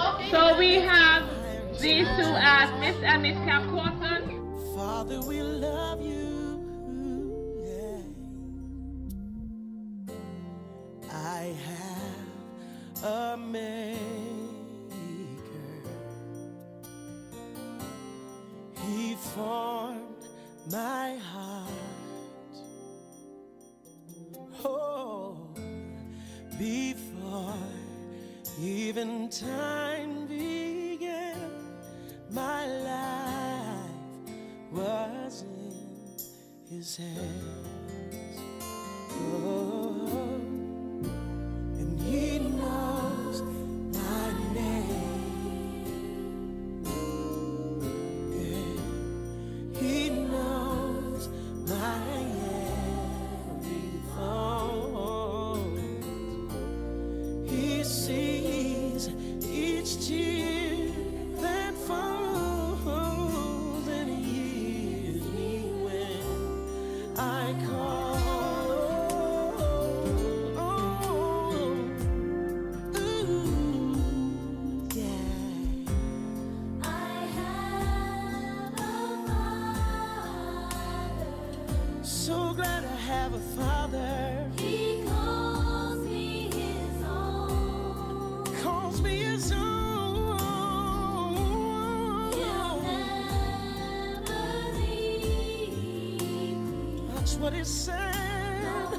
So we have these two as Miss and Miss Camcorson. Father, we love you. Yeah. I have a maker. He formed my heart. Oh, before even time began, my life was in his hands. Oh, and he knows my name. Yeah. He knows my every thought. He sees each tear that falls, and he hears me when I call. Ooh, yeah. I have a father. So glad I have a father. He calls me his own. Calls me his own. He'll never leave me. That's what it said. No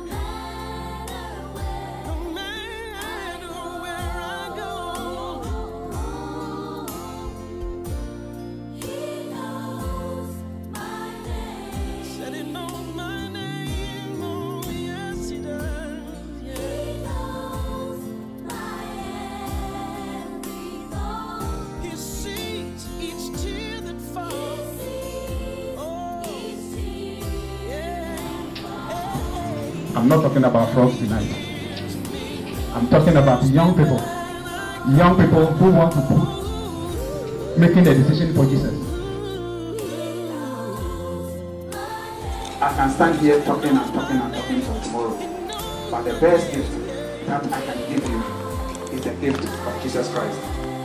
matter where I go. He knows my name. Said he knows my name. Oh, yes, he does. Yeah. He knows my every thought. He sees each tear that falls. He sees each tear. Yeah. I'm not talking about frogs tonight. I'm talking about young people who want to put making a decision for Jesus. I can stand here talking and talking and talking till tomorrow, but the best gift that I can give you is the gift of Jesus Christ.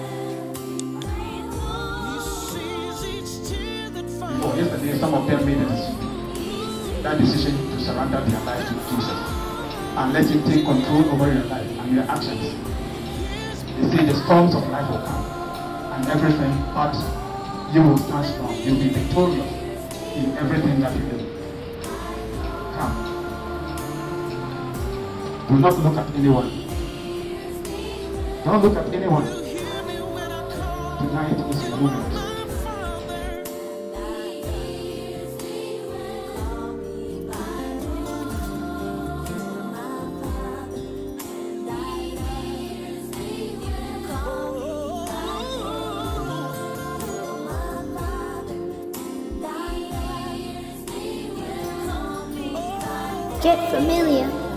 Oh, yesterday some of them made that decision to surrender their life to Jesus and let him take control over your life and your actions. You see, the storms of life will come and everything, but you will stand strong. You'll be victorious in everything that you do. Come. Do not look at anyone. Don't look at anyone. Tonight is your moment. Get familiar.